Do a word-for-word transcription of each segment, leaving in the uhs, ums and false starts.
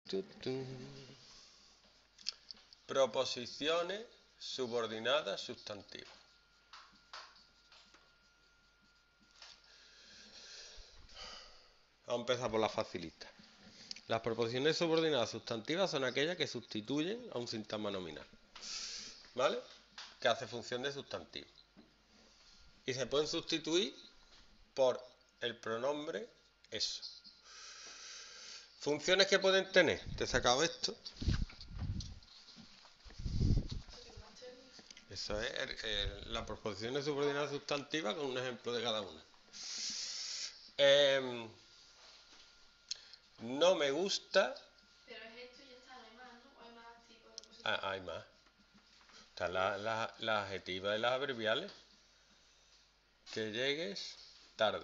tu, tu. Proposiciones subordinadas sustantivas. Vamos a empezar por la facilita. Las proposiciones subordinadas sustantivas son aquellas que sustituyen a un sintagma nominal, ¿vale? Que hace función de sustantivo. Y se pueden sustituir por el pronombre eso. Funciones que pueden tener. Te he sacado esto. Eso es el, el, las proposiciones subordinadas sustantivas con un ejemplo de cada una. Eh, no me gusta. Pero es esto y ya está, no hay más, ¿no? ¿O hay más tipos de proposiciones? Ah, hay más. Están las la, la adjetivas y las adverbiales. Que llegues tarde.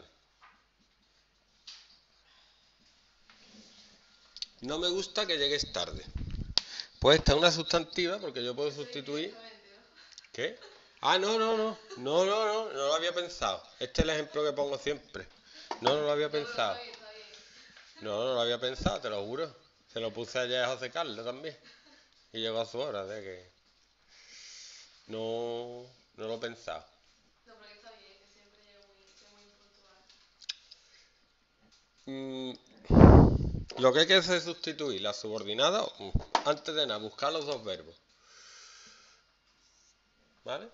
No me gusta que llegues tarde. Pues esta es una sustantiva porque yo puedo sustituir. ¿Qué? Ah, no, no, no. No, no, no. No lo había pensado. Este es el ejemplo que pongo siempre. No, no lo había pensado. No, no lo había pensado, te lo juro. Se lo puse ayer a José Carlos también. Y llegó a su hora de que. No, no lo he pensado. No, pero está bien, que siempre llega muy, muy impuntual. Mm, lo que hay que hacer es sustituir la subordinada. Uh, antes de nada, buscar los dos verbos. ¿Vale?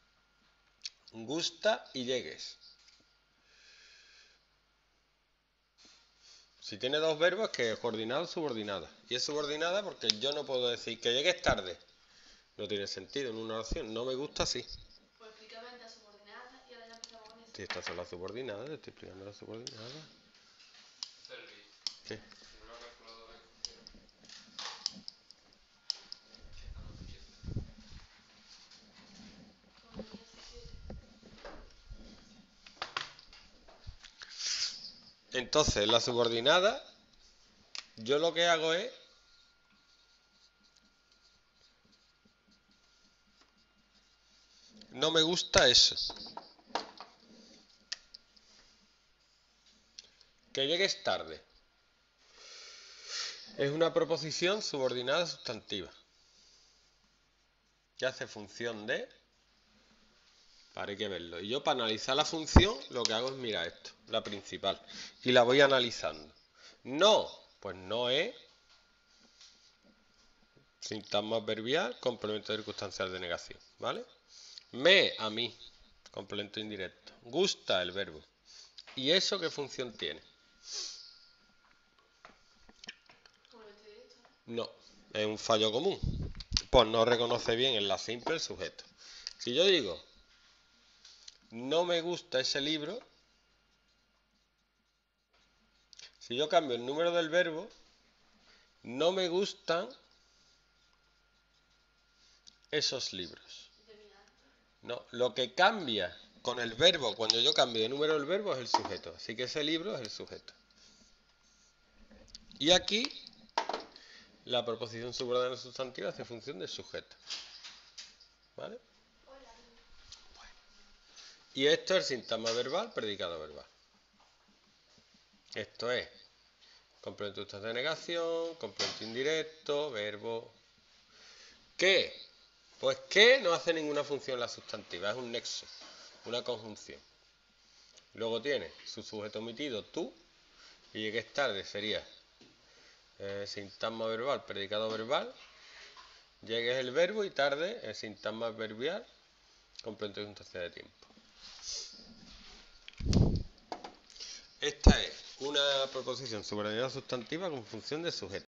Gusta y llegues. Si tiene dos verbos, es que es coordinada o subordinada. Y es subordinada porque yo no puedo decir que llegues tarde. No tiene sentido en una oración. No me gusta así. Pues explícame la subordinada y ahora ya empezamos con eso. Sí, estas son las subordinadas. Te estoy explicando las subordinadas. ¿Qué? Entonces, la subordinada, yo lo que hago es no me gusta eso. Que llegues tarde. Es una proposición subordinada sustantiva. Que hace función de. Para hay que verlo. Y yo para analizar la función lo que hago es mirar esto, la principal. Y la voy analizando. No, pues no es sintagma adverbial, complemento circunstancial de negación. ¿Vale? Me, a mí, complemento indirecto. Gusta, el verbo. ¿Y eso qué función tiene? No, es un fallo común. Pues no reconoce bien en la simple el sujeto. Si yo digo, no me gusta ese libro, si yo cambio el número del verbo, no me gustan esos libros. No, lo que cambia con el verbo, cuando yo cambio de número del verbo, es el sujeto. Así que ese libro es el sujeto. Y aquí, la proposición subordinada sustantiva hace función del sujeto. ¿Vale? Y esto es el sintagma verbal, predicado verbal. Esto es complemento de negación, complemento indirecto, verbo. ¿Qué? Pues que no hace ninguna función la sustantiva, es un nexo, una conjunción. Luego tiene su sujeto omitido, tú, y llegues tarde sería eh, sintagma verbal, predicado verbal, llegues el verbo y tarde el sintagma adverbial, complemento de circunstancia de tiempo. Esta es una proposición subordinada sustantiva con función de sujeto.